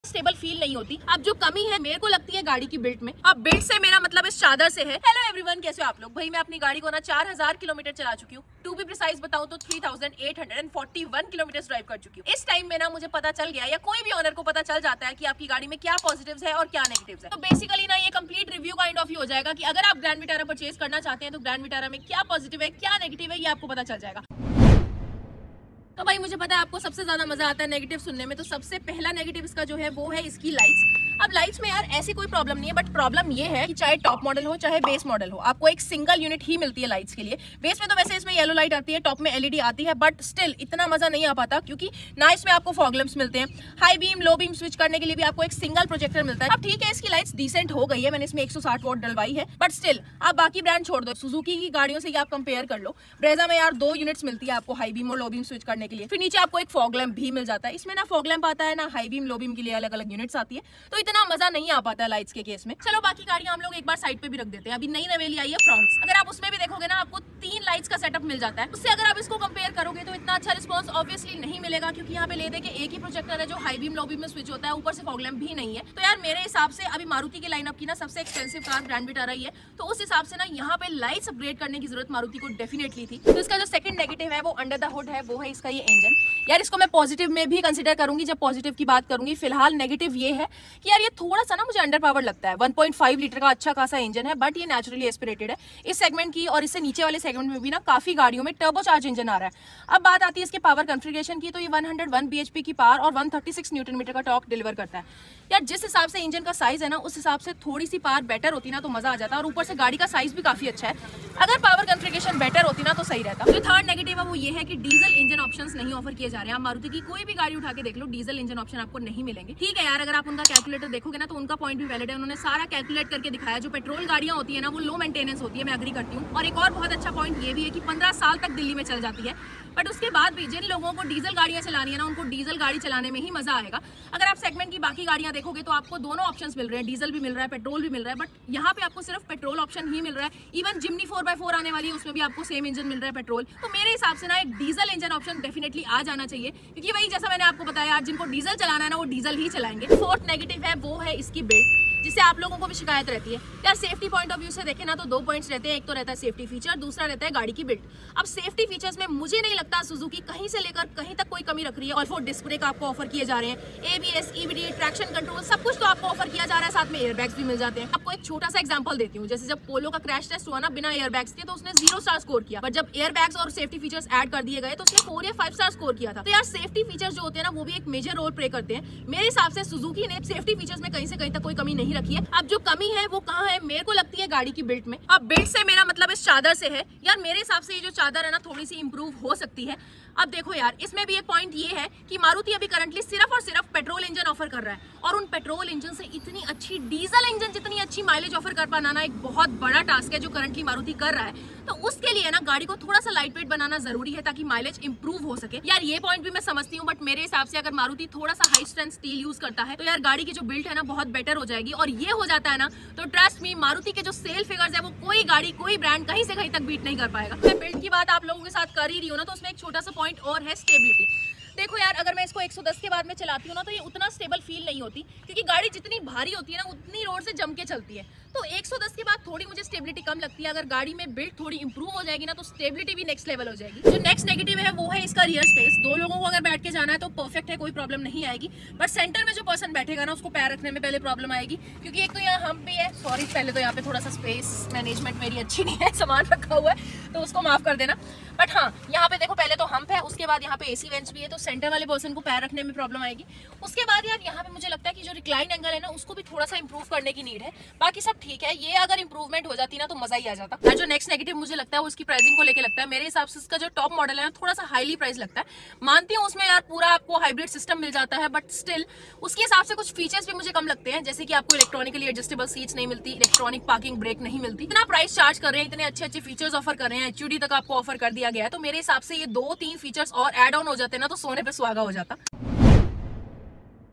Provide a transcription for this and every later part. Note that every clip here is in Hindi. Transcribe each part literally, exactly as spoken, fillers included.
स्टेबल फील नहीं होती। अब जो कमी है मेरे को लगती है गाड़ी की बिल्ट में। अब बिल्ट से मेरा मतलब इस चादर से है। हेलो एवरीवन, कैसे हो आप लोग? भाई मैं अपनी गाड़ी को ना चार हजार किलोमीटर चला चुकी हूँ। टू बी प्रिसाइज बताऊं तो three thousand eight hundred forty one kilometre drive कर चुकी हूँ। इस टाइम में ना मुझे पता चल गया, या कोई भी ऑनर को पता चल जाता है कि आपकी गाड़ी में क्या पॉजिटिव्स है और क्या नेगेटिव्स है। तो बेसिकली ना ये कंप्लीट रिव्यू काइंड ऑफ ही हो जाएगा कि अगर आप ग्रैंड विटारा परचेज करना चाहते हैं तो ग्रैंड विटारा में क्या पॉजिटिव है, क्या नेगेटिव है, ये आपको पता चल जाएगा। तो भाई मुझे पता है आपको सबसे ज्यादा मजा आता है नेगेटिव सुनने में। तो सबसे पहला नेगेटिव इसका जो है वो है इसकी लाइट्स। अब लाइट्स में यार ऐसी कोई प्रॉब्लम नहीं है, बट प्रॉब्लम ये है कि चाहे टॉप मॉडल हो चाहे बेस मॉडल हो, आपको एक सिंगल यूनिट ही मिलती है लाइट्स के लिए। बेस में तो वैसे इसमें येलो लाइट आती है, टॉप में एलईडी आती है, बट स्टिल इतना मजा नहीं आ पाता क्योंकि ना इसमें आपको फॉग लैंप्स मिलते हैं। High beam low beam switch करने के लिए भी आपको एक सिंगल प्रोजेक्टर मिलता है। अब ठीक है, इसकी लाइट्स डिसेंट हो गई है, मैंने इसमें एक सौ साठ वोल्ट डलवाई है, बट स्टिल आप बाकी ब्रांड छोड़ दो, सुजुकी की गाड़ियों से आप कंपेयर कर लो। ब्रेजा में यार दो यूनिट्स मिलती है आपको हाई बीम और लो बीम स्विच करने के लिए। फिर नीचे आपको एक फॉग लैंप भी मिल जाता है। इसमें ना फॉग लैंप आता है ना हाई बीम लो बीम के लिए अलग अलग यूनिट्स आती है, तो इतना मजा नहीं आ पाता है लाइट्स के केस में। चलो बाकी गाड़ियां हम लोग एक बार साइड पे भी रख देते हैं। अभी नई नवेली आई है फ्रॉन्क्स। अगर आप उसमें भी देखोगे ना आपको तीन लाइट्स का सेटअप मिल जाता है। उससे अगर आप इसको कंपेयर करोगे तो इतना अच्छा रिस्पांस ऑब्वियसली नहीं मिलेगा, क्योंकि यहाँ पे ले दे के एक ही प्रोजेक्टर है जो हाई बीम लो बीम में स्विच होता है, ऊपर से फॉग लैंप भी नहीं है। तो यार मेरे हिसाब से अभी मारुति के लाइनअप की ना सबसे एक्सपेंसिव कार ग्रैंड विटारा ही है, तो उस हिसाब से ना यहाँ पे लाइट्स अपग्रेड करने की जरूरत मारुति को डेफिनेटली थी। तो इसका जो सेकंड नेगेटिव है वो अंडर द हुड है, वो है इसका ये इंजन। यार इसको मैं पॉजिटिव में भी कंसिडर करूंगी जब पॉजिटिव की बात करूंगी। फिलहाल नेगेटिव ये है कि यार ये थोड़ा सा ना मुझे अंडर पावर लगता है। वन पॉइंट फाइव लीटर का अच्छा खासा इंजन है, बट ये नेचुरली एस्पिरेटेड है। इस सेगमेंट की और इससे नीचे वाले सेगमेंट में भी ना काफी गाड़ियों में टर्बोचार्ज इंजन आ रहा है। अब बात आती है इसके पावर कॉन्फ़िगरेशन की, तो ये वन हंड्रेड वन बीएचपी की पावर और one thirty six newton metre का टॉर्क डिलीवर करता है। यार जिस हिसाब से इंजन का साइज है ना, उस हिसाब से थोड़ी सी पावर बेटर होती ना तो मजा आ जाता, और ऊपर से गाड़ी का साइज भी काफी अच्छा है। अगर पावर कॉन्फ़िगरेशन बेटर होती ना तो सही रहता। जो थर्ड नेगेटिव है वो ये है कि डीजल इंजन ऑप्शंस नहीं ऑफर किए जा रहे हैं। आप मारुति की कोई भी गाड़ी उठा के देख लो, डीजल इंजन ऑप्शन आपको नहीं मिलेंगे। ठीक है यार, अगर आप उनका कैलकुलेटर देखोगे ना तो उनका पॉइंट भी वैलिड है। उन्होंने सारा कैलकुलेट करके दिखाया। जो पेट्रोल गाड़ियां होती है ना वो लो मेंटेनेंस होती है, मैं एग्री करती हूँ। और एक और बहुत अच्छा पॉइंट ये भी है कि पंद्रह साल तक दिल्ली में चल जाती है। बट उसके बाद भी जिन लोगों को डीजल गाड़ियां चलानी है ना, उनको डीजल गाड़ी चलाने में ही मजा आएगा। अगर आप सेगमेंट की बाकी गाड़ियां देखोगे तो आपको दोनों ऑप्शंस मिल रहे हैं, डीजल भी मिल रहा है, पेट्रोल भी मिल रहा है, बट यहाँ पे आपको सिर्फ पेट्रोल ऑप्शन ही मिल रहा है। Even Jimny four by four आने वाली है, उसमें भी आपको सेम इंजन मिल रहा है पेट्रोल। तो मेरे हिसाब से ना एक डीजल इंजन ऑप्शन डेफिनेटली आ जाना चाहिए, क्योंकि वही जैसा मैंने आपको बताया, जिनको डीजल चलाना है ना वो डीजल ही चलाएंगे। फोर्थ नेगेटिव है वो है इसकी बिल्ड, जिससे आप लोगों को भी शिकायत रहती है। यार सेफ्टी पॉइंट ऑफ व्यू से देखें ना तो दो पॉइंट्स रहते हैं। एक तो रहता है सेफ्टी फीचर, दूसरा रहता है गाड़ी की बिल्ड। अब सेफ्टी फीचर्स में मुझे नहीं लगता सुजुकी कहीं से लेकर कहीं तक कोई कमी रख रही है। ऑल फोर डिस्क ब्रेक आपको ऑफर किए जा रहे हैं, एबीएस, ईबीडी, ट्रैक्शन कंट्रोल, सब कुछ तो आपको ऑफर किया जा रहा है, साथ में एयरबैग्स भी मिल जाते हैं। आपको एक छोटा सा एग्जांपल देती हूँ, जैसे जब पोलो का क्रैश टेस्ट हुआ ना बिना एयरबैग्स के, तो उसने जीरो स्टार स्कोर किया, बट जब एयरबैग्स और सेफ्टी फीचर्स ऐड कर दिए गए तो उसने फोर या फाइव स्टार स्कोर किया था। तो यार सेफ्टी फीचर्स जो होते हैं ना वो भी एक मेजर रोल प्ले करते हैं। मेरे हिसाब से सुजुकी ने सेफ्टी फीचर्स में कहीं से कहीं तक कोई कमी नहीं रखी है। अब जो कमी है वो कहाँ है? मेरे को लगती है गाड़ी की बिल्ट में। अब बिल्ट से मेरा मतलब इस चादर से है। यार मेरे हिसाब से ये जो चादर है ना थोड़ी सी इंप्रूव हो सकती है। अब देखो यार, इसमें भी एक पॉइंट ये है कि मारुति अभी करंटली सिर्फ और सिर्फ पेट्रोल इंजन ऑफर कर रहा है, और उन पेट्रोल इंजन से इतनी अच्छी डीजल इंजन जितनी अच्छी माइलेज ऑफर कर पाना ना एक बहुत बड़ा टास्क है जो करंटली मारुति कर रहा है। तो उसके लिए ना गाड़ी को थोड़ा सा लाइट वेट बनाना जरूरी है ताकि माइलेज इंप्रूव हो सके। यार ये पॉइंट भी मैं समझती हूँ, बट मेरे हिसाब से अगर मारुति थोड़ा सा हाई स्ट्रेंथ स्टील यूज करता है तो यार गाड़ी की जो बिल्ट है ना बहुत बेटर हो जाएगी। और ये हो जाता है ना तो ट्रस्ट मी, मारुति के जो सेल फिगर्स है वो कोई गाड़ी कोई ब्रांड कहीं से कहीं तक बीट नहीं कर पाएगा। मैं बिल्ट की बात आप लोगों के साथ कर ही रही हूँ ना, तो उसमें एक छोटा सा पॉइंट और है स्टेबिलिटी। देखो यार, अगर मैं इसको एक सौ दस के बाद में चलाती हूँ ना तो ये उतना स्टेबल फील नहीं होती, क्योंकि गाड़ी जितनी भारी होती है ना उतनी रोड से जम के चलती है। तो एक सौ दस के बाद थोड़ी मुझे स्टेबिलिटी कम लगती है। अगर गाड़ी में बिल्ड थोड़ी इंप्रूव हो जाएगी ना तो स्टेबिलिटी भी नेक्स्ट लेवल हो जाएगी। जो नेक्स्ट नेगेटिव है वो है इसका रियर स्पेस। दो लोगों को अगर बैठ के जाना है तो परफेक्ट है, कोई प्रॉब्लम नहीं आएगी, बट सेंटर में जो पर्सन बैठेगा ना उसको पैर रखने में पहले प्रॉब्लम आएगी, क्योंकि एक तो यहाँ हम भी है, सॉरी पहले तो यहाँ पे थोड़ा सा स्पेस मैनेजमेंट मेरी अच्छी नहीं है, सामान रखा हुआ है तो उसको माफ कर देना। बट हाँ, यहाँ पे देखो पहले तो हम्प है, उसके बाद यहाँ पे एसी वेंट्स भी है, तो सेंटर वाले पर्सन को पैर रखने में प्रॉब्लम आएगी। उसके बाद यार यहाँ पे मुझे लगता है कि जो रिक्लाइन एंगल है ना उसको भी थोड़ा सा इंप्रूव करने की नीड है। बाकी सब ठीक है, ये अगर इंप्रूवमेंट हो जाती ना तो मजा ही आ जाता। और जो नेक्स्ट नेगेटिव मुझे लगता है वो उसकी प्राइसिंग को लेकर लगता है। मेरे हिसाब से इसका जो टॉप मॉडल है ना थोड़ा सा हाईली प्राइस लगता है। मानती हूँ उसमें यार पूरा आपको हाइब्रिड सिस्टम मिल जाता है, बट स्टिल उसके हिसाब से कुछ फीचर्स भी मुझे कम लगते हैं, जैसे कि आपको इलेक्ट्रॉनिकली एडजस्टेबल सीट्स नहीं मिलती, इलेक्ट्रॉनिक पार्किंग ब्रेक नहीं मिलती। इतना प्राइस चार्ज कर रहे हैं, इतने अच्छे अच्छे फीचर्स ऑफर कर रहे हैं, एचयूडी तक आपको ऑफर कर दिया गया है, तो मेरे हिसाब से ये दो तीन फीचर्स और एड ऑन हो जाते ना तो सोने पे सुहागा हो जाता।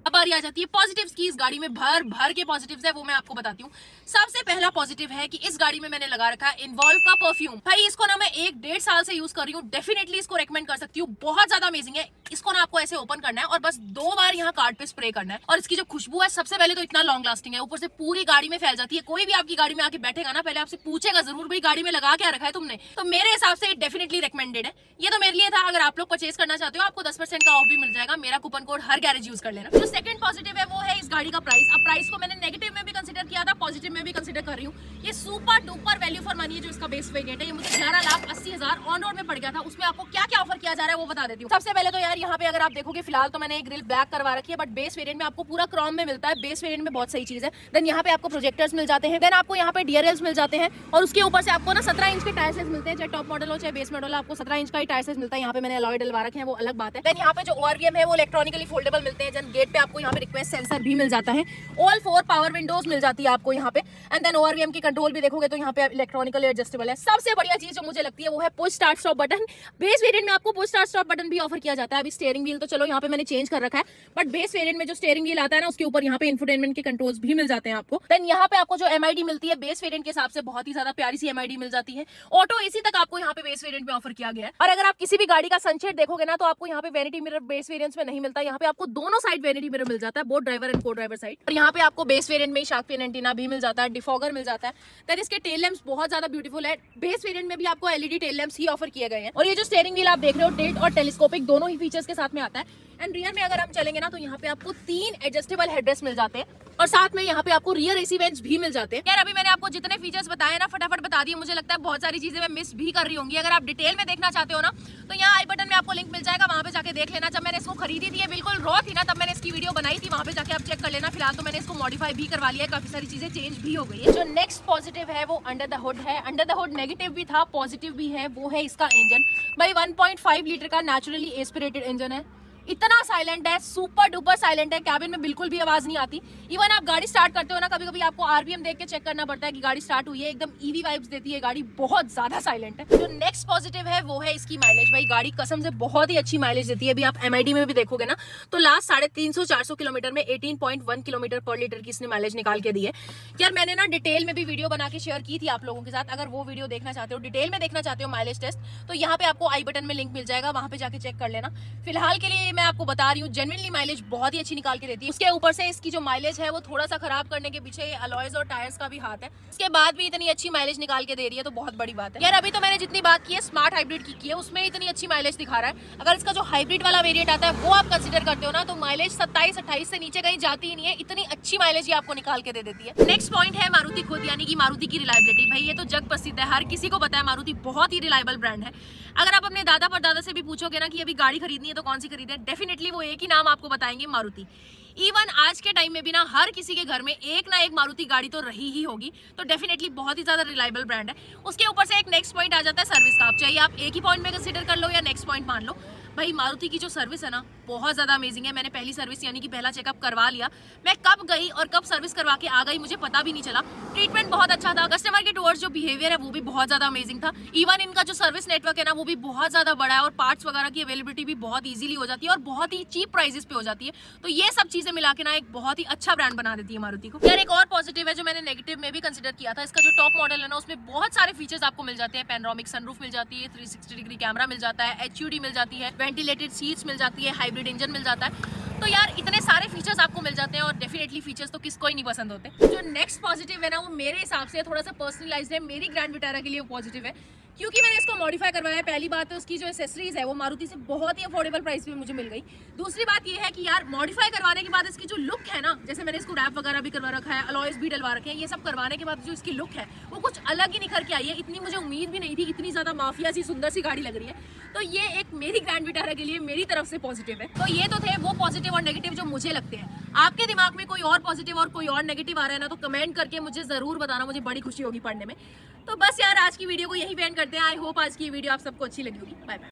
अब बारी आ जाती है पॉजिटिव्स की। इस गाड़ी में भर भर के पॉजिटिव्स है, वो मैं आपको बताती हूँ। सबसे पहला पॉजिटिव है कि इस गाड़ी में मैंने लगा रखा है इन्वॉल्व का परफ्यूम। भाई इसको ना मैं एक डेढ़ साल से यूज कर रही हूँ, डेफिनेटली इसको रेकमेंड कर सकती हूँ, बहुत ज्यादा अमेजिंग है। इसको ना आपको ऐसे ओपन करना है और बस दो बार यहाँ कार्ड पे स्प्रे करना है, और इसकी जो खुशबू है सबसे पहले तो इतना लॉन्ग लास्टिंग है, ऊपर से पूरी गाड़ी में फैल जाती है। कोई भी आपकी गाड़ी में आके बैठेगा ना, पहले आपसे पूछेगा जरूर भाई गाड़ी में लगा क्या रखा है तुमने। तो मेरे हिसाब से डेफिनेटली रिकमेंडेड है। ये तो मेरे लिए था। अगर आप लोग परचेज करना चाहते हो आपको दस परसेंट का ऑफ भी मिल जाएगा। मेरा कूपन कोड हर गैरेज यूज कर लेना। जो सेकंड पॉजिटिव है वो है इस गाड़ी का प्राइस। अब प्राइस को मैंने नेगेटिव में भी कंसीडर किया था, पॉजिटिव में भी कंसीडर कर रही हूँ। ये super duper value for money है जो इसका बेस वेरिएंट है। ये मुझे ग्यारह लाख अस्सी हजार ऑन रोड में पड़ गया था। उसमें आपको क्या क्या ऑफर किया जा रहा है वो बता देती हूँ। सबसे पहले तो यार यहाँ पे अगर आप देखोगे फिलहाल तो मैंने एक ग्रिल ब्लैक करवा रखी है, बट बेस वेरिएंट में आपको पूरा क्रोम में मिलता है। बेस वेरिएंट में बहुत सही चीज है। देन यहाँ पे आपको प्रोजेक्टर्स मिल जाते हैं, देन आपको यहाँ पे डीआरएल्स मिल जाते हैं, और उसके ऊपर से आपको ना सत्रह इंच के टायर मिलते हैं। चाहे टॉप मॉडल हो चाहे बेस मॉडल हो, आपको सत्रह इंच का ही टायर मिलता है। यहाँ पे मैंने अलॉय डलवा रखे हैं, वो अलग बात है। देन यहाँ पे जो ओआरवीएम है वो इलेक्ट्रॉनिकली फोल्डेबल मिलते हैं। देन गेट पे आपको यहाँ पे रिक्वेस्ट सेंसर भी मिल जाता है। ऑल फोर पावर विंडोज मिल जाती है आपको यहाँ पे। एंड देन ओआरवीएम की कंट्रोल भी देखोगे तो यहाँ पे इलेक्ट्रॉनिकली एडजस्टेबल है। सबसे बढ़िया चीज जो मुझे लगती है वो है push start stop button. Base variant में आपको पुश स्टार्ट स्टॉप बटन भी ऑफर किया जाता है। अभी स्टीयरिंग व्हील तो चलो यहाँ पे मैंने चेंज कर रखा है, बट बेस वेरिएंट में जो स्टीयरिंग व्हील आता है ना उसके ऊपर यहाँ पे इंफोटेनमेंट के कंट्रोल्स भी मिल जाते हैं आपको। देन यहाँ पे आपको जो एमआईडी मिलती है बेस वेरिएंट के हिसाब से बहुत ही ज्यादा प्यारी सी एमआईडी मिल जाती है। ऑटो एसी तक आपको यहाँ पे बेस वेरिएंट में ऑफर किया गया है। और अगर आप किसी भी गाड़ी का सनशेड देखोगे ना तो आपको यहाँ पे वैनिटी मिरर बेस वेरिएंट्स में नहीं मिलता। यहाँ पे आपको दोनों साइड वैनिटी मिरर मिल जाता है, both driver and co driver side. और यहाँ पे आपको बेस वेरिएंट में शार्क फिन एंटीना भी मिल जाता है, डिफॉगर मिल जाता है। देन इसके टेल लैंप्स बहुत ज्यादा ब्यूटीफुल है। बेस वेरिएंट में भी आपको एलईडी टेल लैंप्स ही ऑफर किए गए हैं। और ये जो स्टीयरिंग व्हील आप देख रहे हो टिल्ट और टेलीस्कोपिक दोनों ही फीचर्स के साथ में आता है। एंड रियर में अगर हम चलेंगे ना तो यहाँ पे आपको तीन एडजस्टेबल हेडरेस्ट मिल जाते हैं, और साथ में यहाँ पे आपको रियर एसी वेंट्स भी मिल जाते हैं। यार अभी मैंने आपको जितने फीचर्स बताए ना फटाफट बता दिए। मुझे लगता है बहुत सारी चीजें मैं मिस भी कर रही होंगी। अगर आप डिटेल में देखना चाहते हो ना तो यहाँ आई बटन में आपको लिंक मिल जाएगा, वहाँ पे जाके देख लेना। जब मैंने इसको खरीदी थी बिल्कुल रॉ थी ना, तब मैंने इसकी वीडियो बनाई थी, वहाँ पे जाके आप चेक कर लेना। फिलहाल तो मैंने इसको मॉडिफाई भी करवा लिया है, काफी सारी चीजें चेंज भी हो गई है। जो नेक्स्ट पॉजिटिव है वो अंडर द हुड है। अंडर द हुड नेगेटिव भी था पॉजिटिव भी है, वो है इसका इंजन। भाई वन पॉइंट फाइव लीटर का नेचुरली एस्पिरेटेड इंजन है। इतना साइलेंट है, सुपर डुपर साइलेंट है। कैबिन में बिल्कुल भी आवाज नहीं आती। इवन आप गाड़ी स्टार्ट करते हो ना, कभी कभी आपको आरपीएम देख के चेक करना पड़ता है कि गाड़ी स्टार्ट हुई है। एकदम ईवी वाइब्स देती है गाड़ी, बहुत ज्यादा साइलेंट है। जो नेक्स्ट पॉजिटिव है वो है इसकी माइलेज। भाई गाड़ी कसम से बहुत ही अच्छी माइलेज देती है। अभी आप एमआईडी में भी देखोगे ना तो लास्ट साढ़े तीन सौ चार सौ किलोमीटर में eighteen point one kilometre per litre की इसने माइलेज निकाल के दी है। यार मैंने ना डिटेल में भी वीडियो बना के शेयर की थी आप लोगों के साथ। अगर वो वीडियो देखना चाहते हो, डिटेल में देखना चाहते हो माइलेज टेस्ट, तो यहाँ पे आपको आई बटन में लिंक मिल जाएगा, वहां पे जाके चेक कर लेना। फिलहाल के लिए मैं आपको बता रही हूँ जेन्युइनली माइलेज बहुत ही अच्छी निकाल के देती है। उसके ऊपर से इसकी जो माइलेज है वो थोड़ा सा खराब करने के पीछे अलॉयज और टायर्स का भी हाथ है। इसके बाद भी इतनी अच्छी माइलेज निकाल के दे रही है तो बहुत बड़ी बात है। यार अभी तो मैंने जितनी बात की है स्मार्ट हाइब्रिड की की है, उसमें इतनी अच्छी माइलेज दिखा रहा है। अगर इसका जो हाइब्रिड वाला वेरिएंट आता है वो आप कंसीडर करते हो ना तो माइलेज सत्ताईस अट्ठाईस से नीचे कहीं जाती ही नहीं है। इतनी अच्छी माइलेज ये आपको निकाल के दे देती है। नेक्स्ट पॉइंट है मारुति खुद, यानी कि मारुति की रिलायबिलिटी। भाई ये तो जग प्रसिद्ध है, हर किसी को पता है मारुति बहुत ही रिलायबल ब्रांड है। अगर आप अपने दादा परदादा से भी पूछोगे ना कि अभी गाड़ी खरीदनी है तो कौन सी खरीदे, डेफिनेटली वो एक ही नाम आपको बताएंगे, मारुति। इवन आज के टाइम में भी ना हर किसी के घर में एक ना एक मारुति गाड़ी तो रही ही होगी, तो डेफिनेटली बहुत ही ज्यादा रिलायबल ब्रांड है। उसके ऊपर से एक नेक्स्ट पॉइंट आ जाता है सर्विस का। आप चाहे आप एक ही पॉइंट में कंसीडर कर लो या नेक्स्ट पॉइंट मान लो। भाई मारुति की जो सर्विस है ना बहुत ज्यादा अमेजिंग है। मैंने पहली सर्विस यानी कि पहला चेकअप करवा लिया। मैं कब गई और कब सर्विस करवा के आ गई मुझे पता भी नहीं चला। ट्रीटमेंट बहुत अच्छा था, कस्टमर के टुवर्ड्स जो बिहेवियर है वो भी बहुत ज्यादा अमेजिंग था। इवन इनका जो सर्विस नेटवर्क है ना वो भी बहुत ज्यादा बड़ा है, और पार्ट्स वगैरह की अवेलेबिलिटी भी बहुत ईजिली हो जाती है और बहुत ही चीप प्राइसेस पे हो जाती है। तो ये सब चीजें मिला के ना एक बहुत ही अच्छा ब्रांड बना देती है मारुति को। यार एक और पॉजिटिव है जो मैंने नेगेटिव में भी कंसिडर किया था, इसका जो टॉप मॉडल है ना उसमें बहुत सारे फीचर्स आपको मिल जाते हैं। पैनोरामिक सनरूफ मिल जाती है, थ्री सिक्सटी डिग्री कैमरा मिल जाता है, एचयूडी मिल जाती है, वेंटिलेटेड सीट्स मिल जाती है, हाइब्रिड इंजन मिल जाता है। तो यार इतने सारे फीचर्स आपको मिल जाते हैं, और डेफिनेटली फीचर्स तो किसको ही नहीं पसंद होते। जो नेक्स्ट पॉजिटिव है ना वो मेरे हिसाब से थोड़ा सा पर्सनलाइज्ड है। मेरी ग्रैंड विटारा के लिए वो पॉजिटिव है क्योंकि मैंने इसको मॉडिफाई करवाया है। पहली बात तो उसकी जो एक्सेसरीज है वो मारुति से बहुत ही अफोर्डेबल प्राइस पे मुझे मिल गई। दूसरी बात ये है कि यार मॉडिफाई करवाने के बाद इसकी जो लुक है ना, जैसे मैंने इसको रैप वगैरह भी करवा रखा है, अलॉयज भी डलवा रखे हैं, ये सब करवाने के बाद जो इसकी लुक है वो कुछ अलग ही निखर के आई है। इतनी मुझे उम्मीद भी नहीं थी, इतनी ज्यादा माफिया सी सुंदर सी गाड़ी लग रही है। तो ये एक मेरी ग्रैंड विटारा के लिए मेरी तरफ से पॉजिटिव है। तो ये तो थे वो पॉजिटिव और नेगेटिव जो मुझे लगते हैं। आपके दिमाग में कोई और पॉजिटिव और कोई और नेगेटिव आ रहा है ना तो कमेंट करके मुझे जरूर बताना, मुझे बड़ी खुशी होगी पढ़ने में। तो बस यार आज की वीडियो को यही एंड करते हैं। आई होप आज की वीडियो आप सबको अच्छी लगी होगी। Bye bye.